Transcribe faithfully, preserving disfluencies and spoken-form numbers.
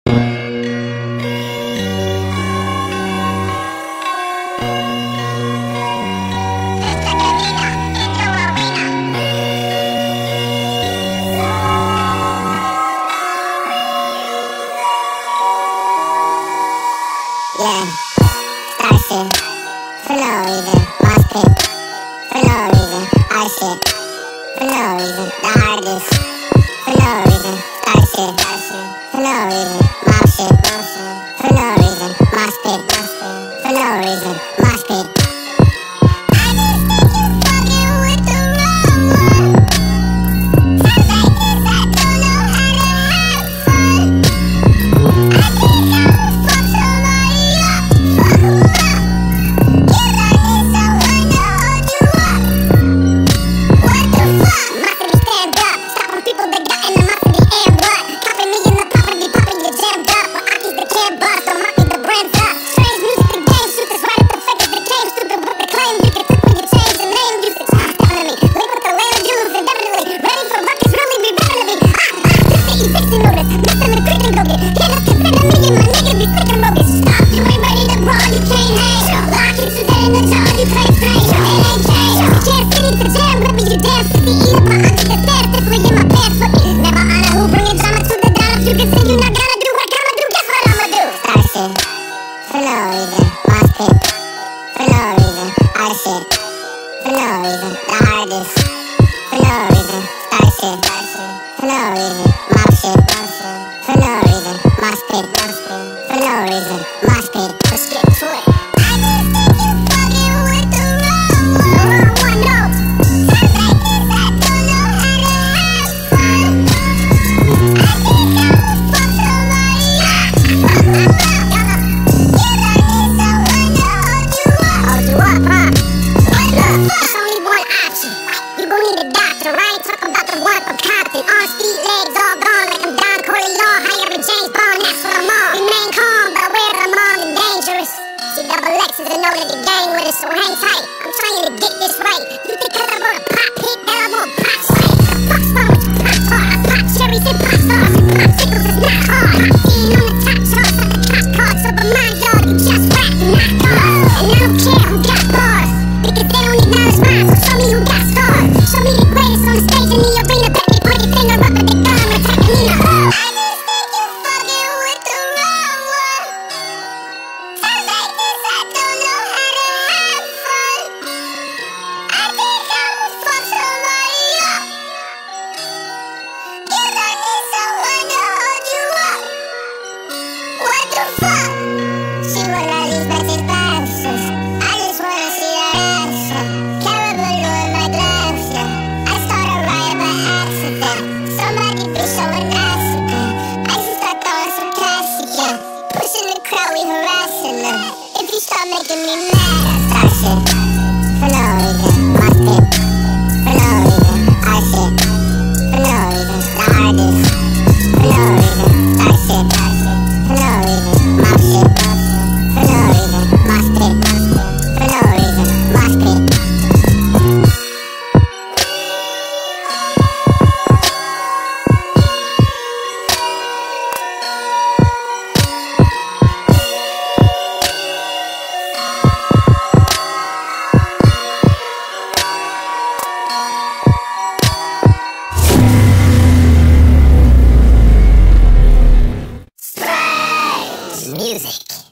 Yeah, start shit for no reason. Mosh pit for no reason. Hard shit for no reason. The hardest for no reason. Start shit for no reason. Mob shit for no reason. Mosh pit for no reason. Mosh pit. For no reason, the hardest. For no reason, start shit. For no reason, mob shit. For no reason, mosh pit. For no reason, mosh pit. Let's get to it. I just think you fucking with the wrong one. The wrong one, no. Times like this, I don't know how to have fun. I think I will fuck somebody up. You learn this, so when to hold you up. Hold you up, huh? There's only one option. You gon' need a doctor. I ain't talking about the one from Compton. Arms, feet, legs, all gone like I'm Don Corleone. Higher than James Bond, that's what I'm on. Remain calm, but aware that I'm armed and dangerous. See, double X's and know that the gang with us, so hang tight. I'm trying to get this right. You think cause I wrote a pop hit that I won't pop straight? The fuck's wrong with your pop tart? I pop cherries and pop stars and popsicles is not hard. I'm seen on the top charts like the cop card. So but mind y'all, you just rap and not cars. And I don't care who got bars, because they don't acknowledge mine, so show me who got stars. Show me the greatest on the stage in the arena. Bet me point your finger up at the gun, I'm attacking me. I just think you fucking with the wrong one. Times like this, I don't know how to have fun. I think I will fuck somebody up. You learn this, so when to hold you up. What the fuck? She wanna leave but take glasses. I just wanna see that answer. Caribou in my glass, yeah. I started riot by accident. Somebody be showing accident. I just start throwing some cash again. Pushing the crowd, we harassing them. If you start making me mad, I start shit. For no reason, mosh pit. For no reason, hard shit. For no reason, the hardest. For no reason, start shit. For no reason, mob shit. For no reason, mosh pit. For no reason, mosh pit. Music.